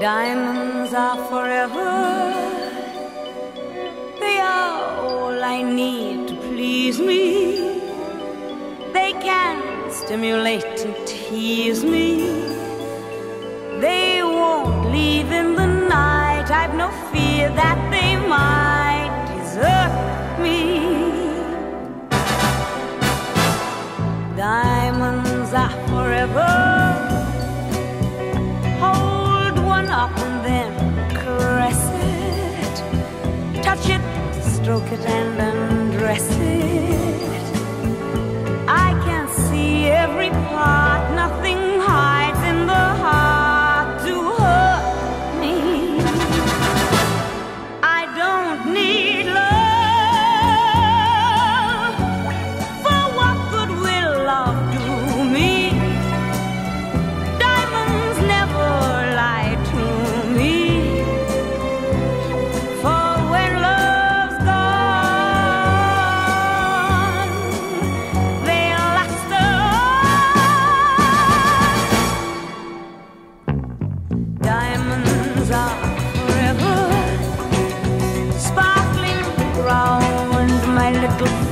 Diamonds are forever. They are all I need to please me. They can stimulate and tease me. They won't leave in the night. I've no fear that they might desert me. Diamonds are forever. Hold one up and then caress it. Touch it, stroke it and undress it. I can see every part. Nothing hides in the heart to hurt me. I don't need love, for what good will love do me? Diamonds never lie to me, for when love's gone, they'll last on. Diamonds are forever, sparkling round my little